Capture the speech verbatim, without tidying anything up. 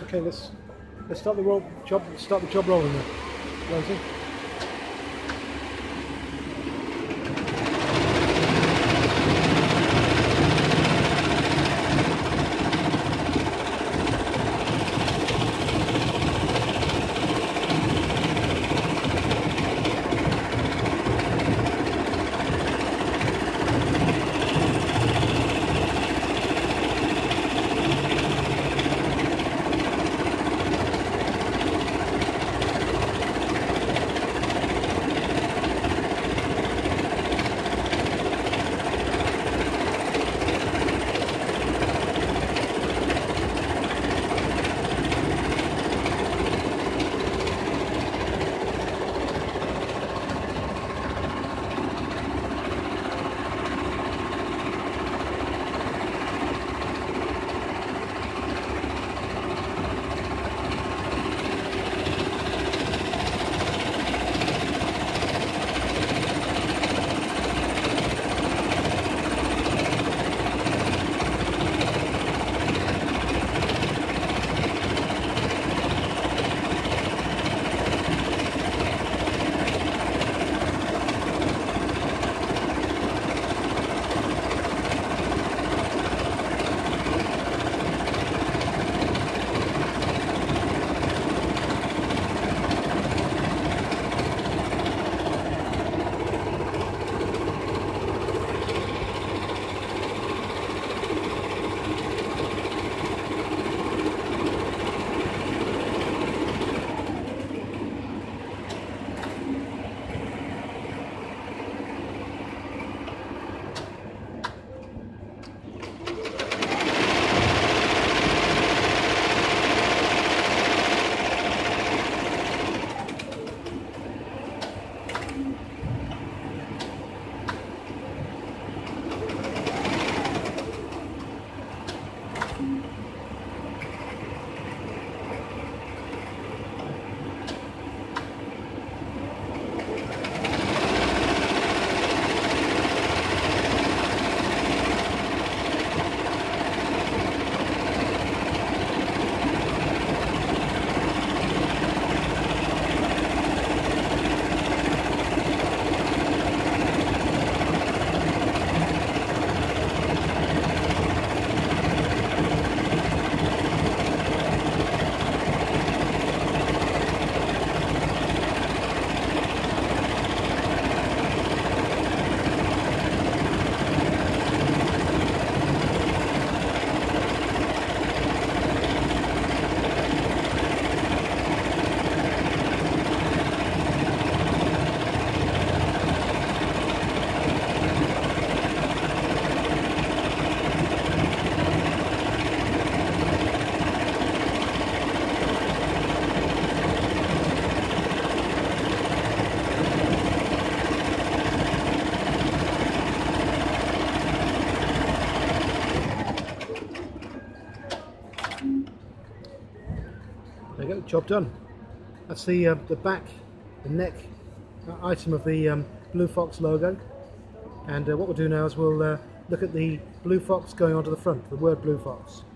Okay, let's let's start the roll job. Start the job rolling then, Rosie. There you go, job done. That's the uh, the back, the neck uh, item of the um, Blue Fox logo. And uh, what we'll do now is we'll uh, look at the Blue Fox going onto the front, the word Blue Fox.